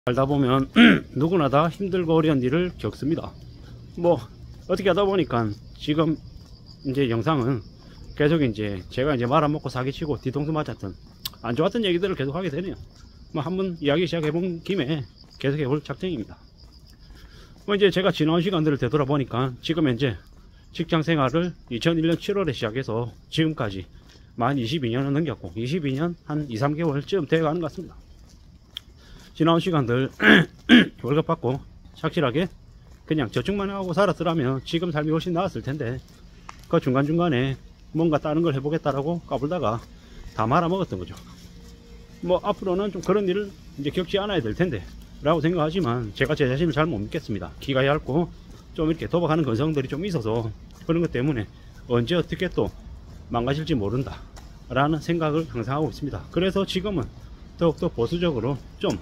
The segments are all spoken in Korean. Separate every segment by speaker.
Speaker 1: 살다 보면 누구나 다 힘들고 어려운 일을 겪습니다. 뭐 어떻게 하다 보니까 지금 이제 영상은 계속 이제 제가 이제 말 안 먹고 사기치고 뒤통수 맞았던 안 좋았던 얘기들을 계속 하게 되네요. 뭐 한번 이야기 시작해 본 김에 계속 해볼 작정입니다. 뭐 이제 제가 지나온 시간들을 되돌아보니까 지금 현재 직장 생활을 2001년 7월에 시작해서 지금까지 만 22년을 넘겼고 22년 한 2, 3개월쯤 되어가는 것 같습니다. 지나온 시간들 월급 받고 착실하게 그냥 저축만 하고 살았더라면 지금 삶이 훨씬 나았을 텐데 그 중간중간에 뭔가 다른 걸 해보겠다라고 까불다가 다 말아먹었던 거죠. 뭐 앞으로는 좀 그런 일을 이제 겪지 않아야 될 텐데 라고 생각하지만 제가 제 자신을 잘 못 믿겠습니다. 기가 얇고 좀 이렇게 도박하는 건성들이 좀 있어서 그런 것 때문에 언제 어떻게 또 망가질지 모른다 라는 생각을 항상 하고 있습니다. 그래서 지금은 더욱더 보수적으로 좀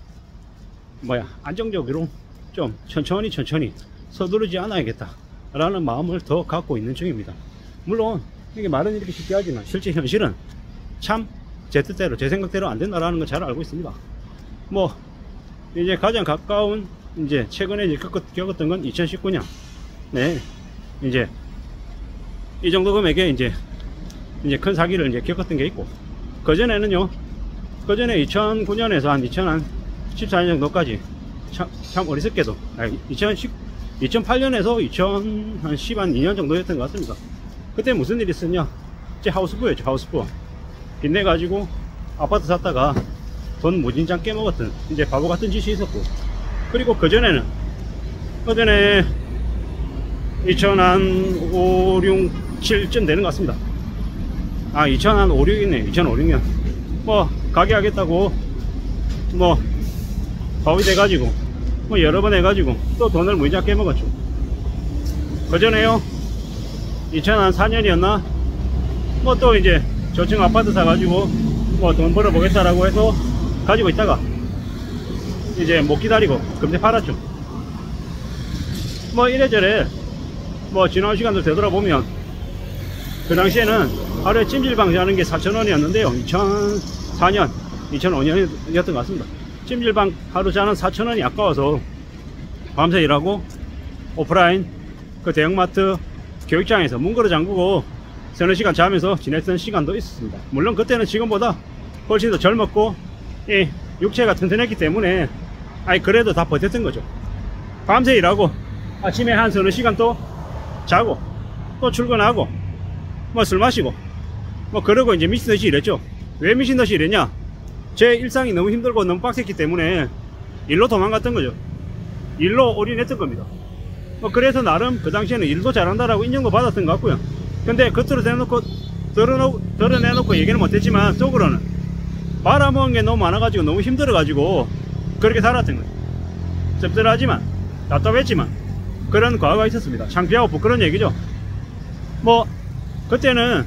Speaker 1: 안정적으로 좀 천천히 서두르지 않아야겠다 라는 마음을 더 갖고 있는 중입니다. 물론 이게 말은 이렇게 쉽게 하지만 실제 현실은 참 제 뜻대로 제 생각대로 안 된다라는 걸 잘 알고 있습니다. 뭐 이제 가장 가까운 이제 최근에 이제 겪었던 건 2019년 네 이제 이 정도 금액에 이제 큰 사기를 이제 겪었던 게 있고, 그전에는요, 그전에 2009년에서 한 2014년 정도까지 참 어리석게도 2008년에서 2012년 정도였던 것 같습니다. 그때 무슨 일이 있었냐, 제 하우스부였죠. 하우스부 빚내 가지고 아파트 샀다가 돈 무진장 깨먹었던 이제 바보 같은 짓이 있었고, 그리고 그전에는 그전에 2005, 6, 7쯤 되는 것 같습니다. 2005, 6이네. 2005, 6년 뭐 가게 하겠다고 뭐 바위 돼가지고 뭐 여러 번 해가지고 또 돈을 무지하게 깨먹었죠. 그전에요 2004년이었나 뭐 또 이제 저층 아파트 사가지고 뭐 돈 벌어보겠다라고 해서 가지고 있다가 이제 못 기다리고 금세 팔았죠. 뭐 이래저래 뭐 지나온 시간도 되돌아보면 그 당시에는 하루에 찜질방 하는 게 4,000원이었는데요 2004년 2005년이었던 것 같습니다. 찜질방 하루 자는 4,000원이 아까워서 밤새 일하고 오프라인 그 대형마트 교육장에서 문 걸어 잠그고 서너 시간 자면서 지냈던 시간도 있었습니다. 물론 그때는 지금보다 훨씬 더 젊었고 육체가 튼튼했기 때문에 그래도 다 버텼던 거죠. 밤새 일하고 아침에 한 서너 시간 또 자고 또 출근하고 뭐 술 마시고 뭐 그러고 이제 미친듯이 일했죠. 왜 미친듯이 일했냐, 제 일상이 너무 힘들고 너무 빡셌기 때문에 일로 도망갔던 거죠. 일로 올인했던 겁니다. 뭐 그래서 나름 그 당시에는 일도 잘한다라고 인정도 받았던 것 같고요. 근데 겉으로 드러내놓고 얘기는 못했지만 속으로는 말아먹은 게 너무 많아가지고 너무 힘들어가지고 그렇게 살았던 거예요. 씁쓸하지만 답답했지만 그런 과거가 있었습니다. 창피하고 부끄러운 얘기죠. 뭐 그때는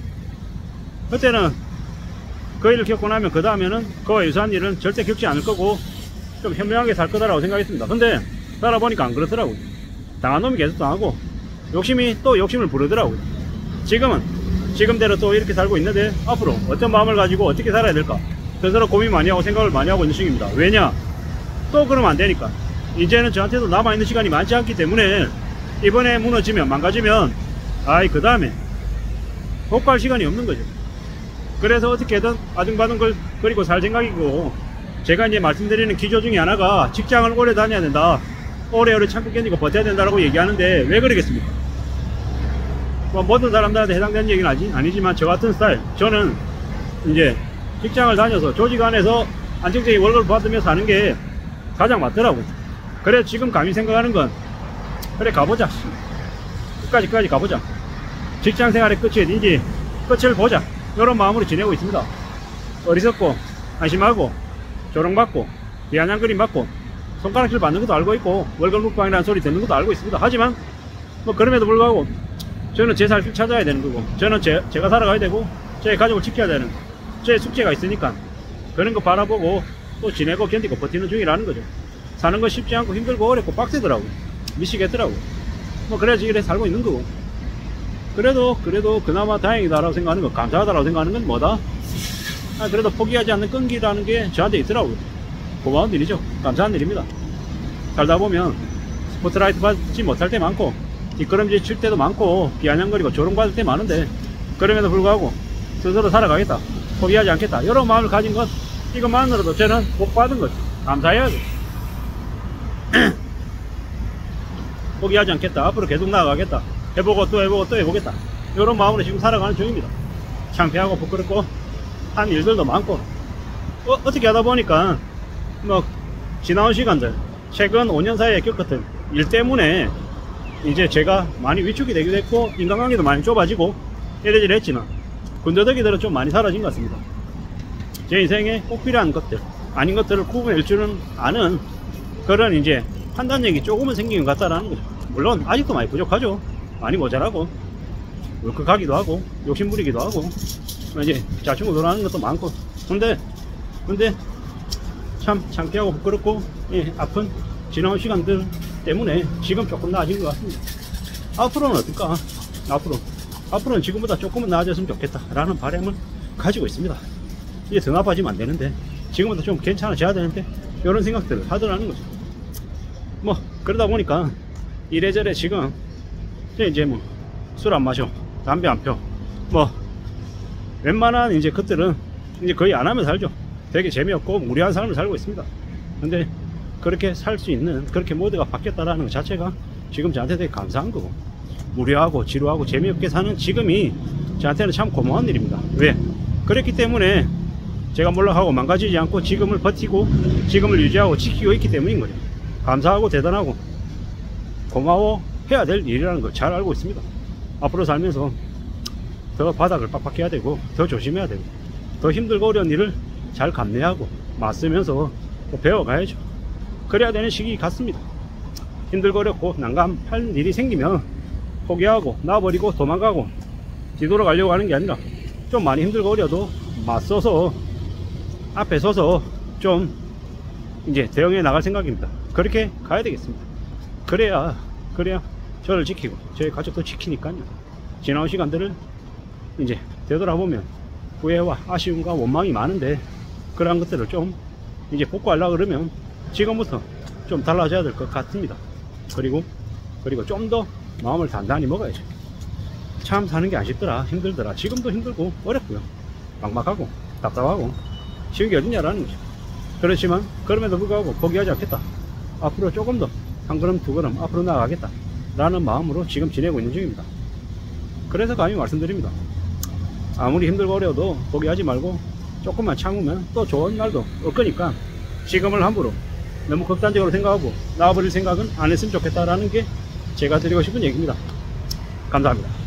Speaker 1: 그 일을 겪고 나면 그 다음에는 그와 유사한 일은 절대 겪지 않을 거고 좀 현명하게 살 거다라고 생각했습니다. 근데 살아보니까 안 그렇더라고요. 당한 놈이 계속 당하고 욕심이 또 욕심을 부르더라고요. 지금은 지금대로 또 이렇게 살고 있는데 앞으로 어떤 마음을 가지고 어떻게 살아야 될까 스스로 고민 많이 하고 생각을 많이 하고 있는 중입니다. 왜냐, 또 그러면 안 되니까. 이제는 저한테도 남아있는 시간이 많지 않기 때문에 이번에 무너지면 망가지면 그 다음에 복구할 시간이 없는 거죠. 그래서 어떻게든 아등바등 걸 그리고 살 생각이고, 제가 이제 말씀드리는 기조 중에 하나가 직장을 오래 다녀야 된다, 오래오래 참고 견디고 버텨야 된다라고 얘기하는데 왜 그러겠습니까? 뭐 모든 사람들한테 해당되는 얘기는 아니지만 저 같은 스타일, 저는 이제 직장을 다녀서 조직 안에서 안정적인 월급을 받으며 사는 게 가장 맞더라고요. 그래서 지금 감히 생각하는 건 그래 가보자, 끝까지 가보자, 직장 생활의 끝이 어딘지 끝을 보자, 이런 마음으로 지내고 있습니다. 어리석고 안심하고 조롱받고 비아냥거림 받고 손가락질 받는 것도 알고 있고 월급 묵방이라는 소리 듣는 것도 알고 있습니다. 하지만 뭐 그럼에도 불구하고 저는 제 살 길 찾아야 되는 거고, 저는 제가 살아가야 되고 제 가족을 지켜야 되는 제 숙제가 있으니까 그런 거 바라보고 또 지내고 견디고 버티는 중이라는 거죠. 사는 거 쉽지 않고 힘들고 어렵고 빡세더라고요. 미치겠더라고요. 뭐 그래야지 이래 살고 있는 거고, 그래도 그나마 다행이다라고 생각하는 거, 감사하다라고 생각하는 건 뭐다? 그래도 포기하지 않는 끈기라는 게 저한테 있더라고요. 고마운 일이죠. 감사한 일입니다. 살다 보면 스포트라이트 받지 못할 때 많고 뒷걸음질 칠 때도 많고 비아냥거리고 조롱받을 때 많은데 그럼에도 불구하고 스스로 살아가겠다, 포기하지 않겠다, 이런 마음을 가진 것, 이것만으로도 저는 복 받은 거죠. 감사해야죠. 포기하지 않겠다, 앞으로 계속 나아가겠다, 해보고 또 해보고 또 해보겠다, 이런 마음으로 지금 살아가는 중입니다. 창피하고 부끄럽고 한 일들도 많고 어떻게 하다 보니까 뭐 지나온 시간들, 최근 5년 사이에 겪었던 일 때문에 이제 제가 많이 위축이 되기도 했고 인간관계도 많이 좁아지고 이래저래 했지만 군더더기들은 좀 많이 사라진 것 같습니다. 제 인생에 꼭 필요한 것들, 아닌 것들을 구분할 줄은 아는 그런 이제 판단력이 조금은 생긴 것 같다라는 거죠. 물론 아직도 많이 부족하죠. 많이 모자라고 울컥하기도 하고 욕심부리기도 하고 이제 좌충우돌하는 것도 많고 근데 참 창피하고 부끄럽고 아픈 지나온 시간들 때문에 지금 조금 나아진 것 같습니다. 앞으로는 어떨까? 앞으로는 지금보다 조금은 나아졌으면 좋겠다 라는 바람을 가지고 있습니다. 이제 더 나빠지면 안 되는데 지금보다 좀 괜찮아져야 되는데 이런 생각들을 하더라는 거죠. 뭐 그러다 보니까 이래저래 지금 이제 뭐 술 안 마셔, 담배 안 펴, 뭐 웬만한 이제 것들은 이제 거의 안 하면 살죠. 되게 재미없고 무료한 삶을 살고 있습니다. 근데 그렇게 살 수 있는 그렇게 모드가 바뀌었다라는 것 자체가 지금 저한테 되게 감사한 거고, 무료하고 지루하고 재미없게 사는 지금이 저한테는 참 고마운 일입니다. 왜? 그랬기 때문에 제가 몰락하고 망가지지 않고 지금을 버티고 지금을 유지하고 지키고 있기 때문인 거죠. 감사하고 대단하고 고마워해야 될 일이라는 걸 잘 알고 있습니다. 앞으로 살면서 더 바닥을 빡빡해야 되고 더 조심해야 되고 더 힘들고 어려운 일을 잘 감내하고 맞으면서 배워가야죠. 그래야 되는 시기 같습니다. 힘들고 어렵고 난감할 일이 생기면 포기하고 놔버리고 도망가고 뒤돌아가려고 하는 게 아니라 좀 많이 힘들고 어려도 맞서서 앞에 서서 좀 이제 대응해 나갈 생각입니다. 그렇게 가야 되겠습니다. 그래야 저를 지키고 저희 가족도 지키니까요. 지나온 시간들을 이제 되돌아보면 후회와 아쉬움과 원망이 많은데 그러한 것들을 좀 이제 복구하려고 그러면 지금부터 좀 달라져야 될 것 같습니다. 그리고 좀 더 마음을 단단히 먹어야죠. 참 사는 게 안 쉽더라, 힘들더라. 지금도 힘들고 어렵고요, 막막하고 답답하고 쉬운 게 어딨냐라는 거죠. 그렇지만 그럼에도 불구하고 포기하지 않겠다, 앞으로 조금 더 한 걸음 두 걸음 앞으로 나아가겠다 라는 마음으로 지금 지내고 있는 중입니다. 그래서 감히 말씀드립니다. 아무리 힘들고 어려워도 포기하지 말고 조금만 참으면 또 좋은 날도 올 거니까 지금을 함부로 너무 극단적으로 생각하고 나와버릴 생각은 안 했으면 좋겠다라는 게 제가 드리고 싶은 얘기입니다. 감사합니다.